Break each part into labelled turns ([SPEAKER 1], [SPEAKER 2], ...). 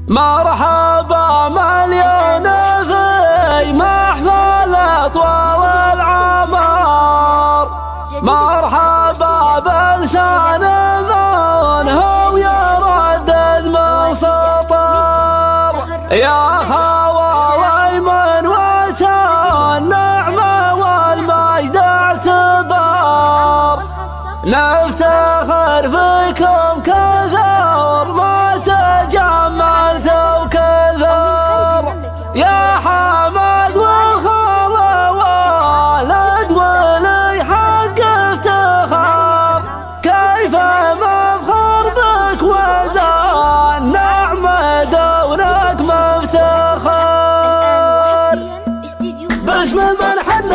[SPEAKER 1] مرحبا مليون في محفل طول العمر، مرحبا بلسان من هو يردد من سطر. يا خوالي من وتى النعمة والمجد اعتبار، نفتخر فيكم كثر ما تجملت وكثر. يا حمد والخال والد ولي حق افتخار، كيف مفخر بك وذا النعمة دونك مفتخر. باسم من حنا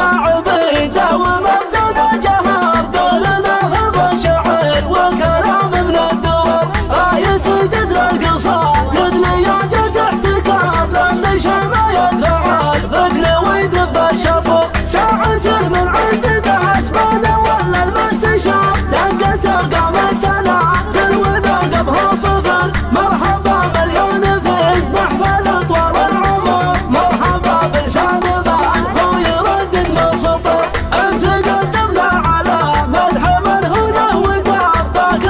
[SPEAKER 1] عبيده ومبدأ جهار، بلنا فرض الشعر والكلام من الدرر. آية جذر القصار يدلي يعجز احتكار، لأن الشمع يتفعل فكر ويدف الشطر. ساعة من عند ذا اسمانه ولا المستشار، دقت ارقام التنار تلوي نقبها صفر. مرحبا مليون في محفل طول العمر، مرحبا بلسان من هو يردد من سطر. انت قدمنا على مدح من هنا وقار، ذاك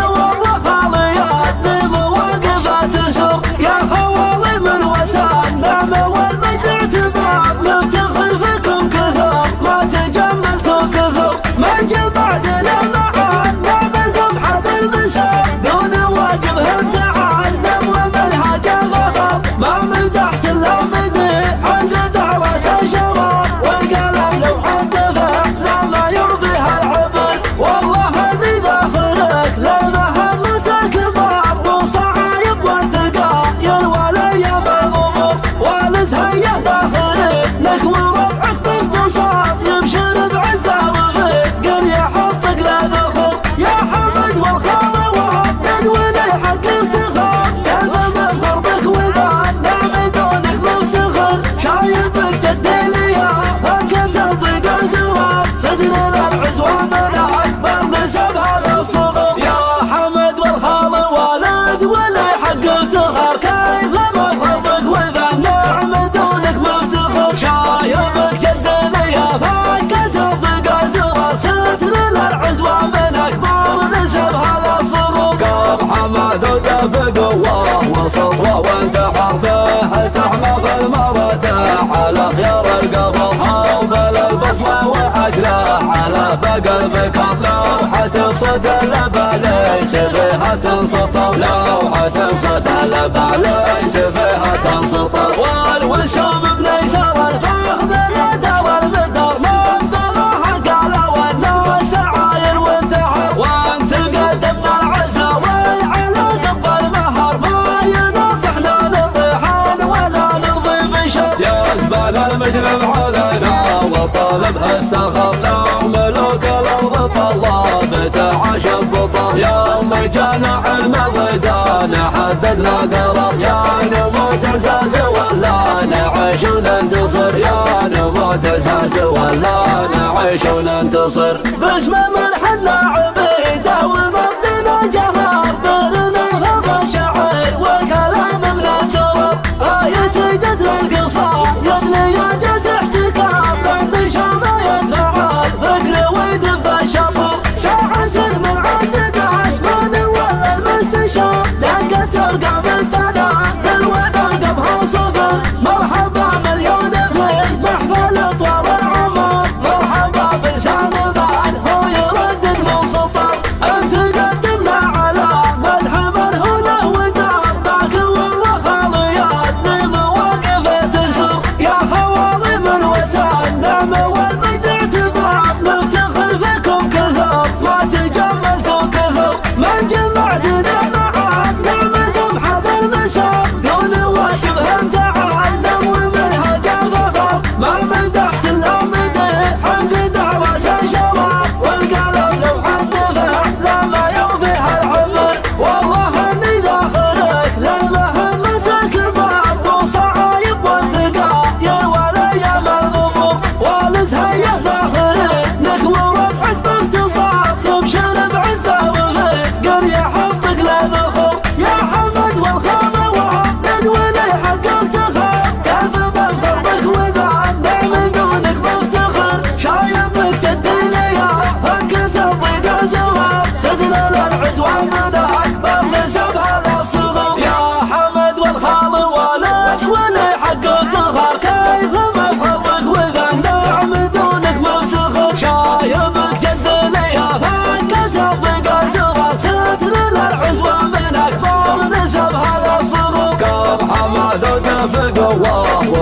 [SPEAKER 1] والرخاليات لمواقفه تسر. يا خوالي من وتى النعمة والمجد اعتبار، نفتخر فيكم كثر ما تجملتوا كثر. من جمعتنا معان نعمل ذبحة المساء، دون واجبه تعلم ومنهج الغفر. ما مدحت الا مديح عقد راس الشباب، والقلم لو عدفه لما يرضيها العبر. والله اني ذاخرك للمهمة الكبار، والصعايب والثقايل والايام الغمر. والزهيه داخلك لك وربعك باختصار، يبشر بعزه وفيك قل يحطك لا ذخر. يا حمد والخال والد ولي حق افتخار، كيف مفخر بك وذا نعم دونك مفتخر. شايبك جدي ليا فكتب ضيق الزوار، صدر العزوة من اكبر نسب هذا الصغر. يا حمد والخال والد ولي حق افتخار، كيف مفخر بك وذا النعم دونك مفتخر. شايبك جدي ليا فكتب ضيق الزوار، صدر العزوة من اكبر نسب هذا الصغر. قام حمد ودب بقوه وسطوه وانتحر فيه التحمى في المرتاح على خيار القبر. او بل البصمه وعجله على بقى البكر، لوحه تبسط اللبا ليس فيها تنسطر. لوحه تبسط اللبا ليس فيها تنسطر. والوسام من يسار الفخذ الندى والمدر، منظرها قال والناس عاير وانتحر. وانت قدمنا العزاوي على قب المهر، ما ينطحنا نطيحان ولا نرضي بشر. يا زبال المجرم علينا وطالبها استخر، لو ملوك الارض طلاب تعاشى بطر. يوم جانا علم الغدان حددنا قرار، يا نموت اساس ولا نعيش وننتصر. يا نموت اساس ولا نعيش وننتصر. باسم من حنا عبيده ومبدنا جهار، بلنا فرض الشعر والكلام من الدرر. آية جذر القصار يدلي يعجز احتكار، لأن الشمع يتفعل فكر ويدف الشطر. ساعة من عدد اسمان ولا المستشار، دقت ارقام التنار تلوي نقبها صفر. مرحبا مليون في محفل طول العمر، مرحبا بلسان من هو يردد من سطر.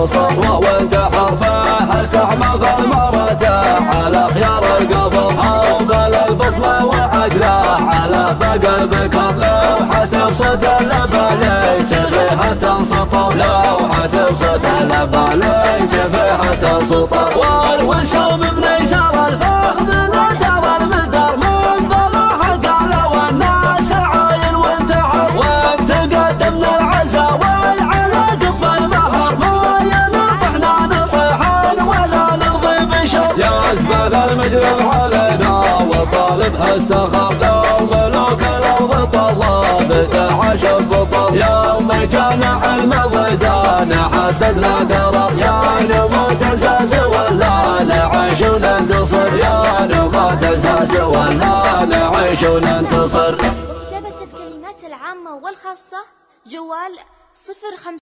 [SPEAKER 1] الصدوة وانتحر فيها التحمى في المراتح على خيار القبر أو بل البصمة وعقله على بقى بكر لوحة بصوت اللبى ليس فيها تنسطر لوحة بصوت اللبى ليس فيها تنسطر والوسوم من يسار الفخذ نادر المدر من ضلوح قال والناس عاين وانتحر وانتقدم من العزا والعناق بالمهر ما ينطحنا نطيحان ولا نرضي بشر يا زبل المجرم علينا وطالبها استخر لو ملوك الارض طلبت عشر بطل يوم جامع المبدان حددنا قرار يا نموت عزاز ولا نعيش وننتصر يا نموت عزاز ولا نعيش وننتصر.
[SPEAKER 2] كتابة الكلمات العامة والخاصة جوال 05